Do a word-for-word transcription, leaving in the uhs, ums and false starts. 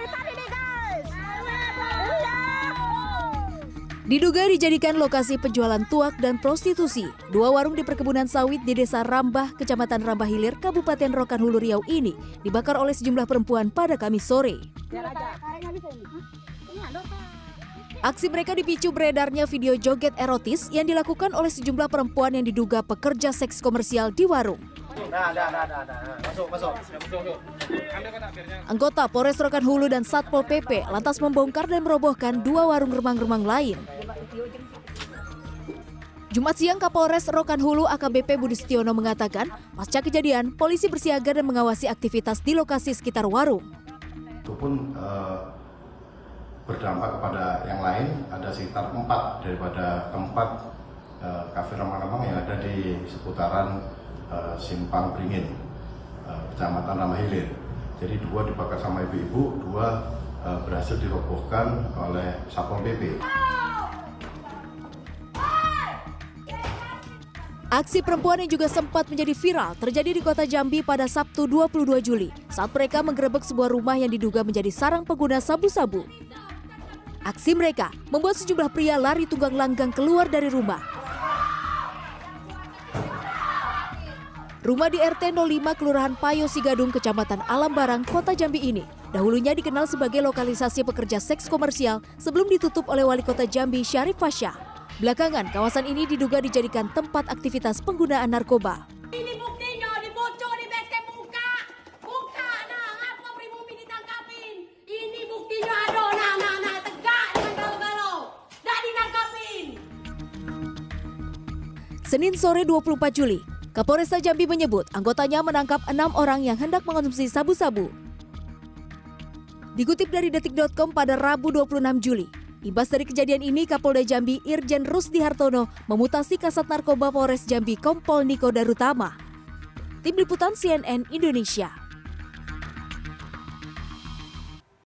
Diduga dijadikan lokasi penjualan tuak dan prostitusi, dua warung di perkebunan sawit di Desa Rambah, Kecamatan Rambah Hilir, Kabupaten Rokan Hulu Riau ini dibakar oleh sejumlah perempuan pada Kamis sore. Aksi mereka dipicu beredarnya video joget erotis yang dilakukan oleh sejumlah perempuan yang diduga pekerja seks komersial di warung. Nah, nah, nah, nah, nah. Masuk, masuk. Anggota Polres Rokan Hulu dan Satpol P P lantas membongkar dan merobohkan dua warung remang-remang lain. Jumat siang Kapolres Rokan Hulu A K B P Budi Setiono mengatakan, pasca kejadian, polisi bersiaga dan mengawasi aktivitas di lokasi sekitar warung. Itu pun uh, berdampak kepada yang lain, ada sekitar empat daripada keempat uh, kafe remang-remang yang ada di seputaran uh, Simpang Beringin, uh, Kecamatan Rambah Hilir. Jadi dua dibakar sama ibu-ibu, dua uh, berhasil dirobohkan oleh Satpol P P. Aksi perempuan yang juga sempat menjadi viral terjadi di kota Jambi pada Sabtu dua puluh dua Juli saat mereka menggerebek sebuah rumah yang diduga menjadi sarang pengguna sabu-sabu. Aksi mereka membuat sejumlah pria lari tunggang langgang keluar dari rumah. Rumah di R T nol lima Kelurahan Payo Sigadung, Kecamatan Alam Barang, Kota Jambi ini dahulunya dikenal sebagai lokalisasi pekerja seks komersial sebelum ditutup oleh Wali Kota Jambi Syarif Fasya. Belakangan, kawasan ini diduga dijadikan tempat aktivitas penggunaan narkoba. Ini buktinya, dibocor di basecamp muka. Muka, nah, apa pribumi ditangkapin? Ini buktinya, aduh, nah, nah, nah, tegak dengan galau-galau. Dah ditangkapin. Senin sore dua puluh empat Juli, Kapolresta Jambi menyebut anggotanya menangkap enam orang yang hendak mengonsumsi sabu-sabu. Dikutip dari detik titik com pada Rabu dua puluh enam Juli, imbas dari kejadian ini, Kapolda Jambi Irjen Rusdi Hartono memutasi Kasat Narkoba Polres Jambi Kompol Niko Darutama. Tim Liputan C N N Indonesia.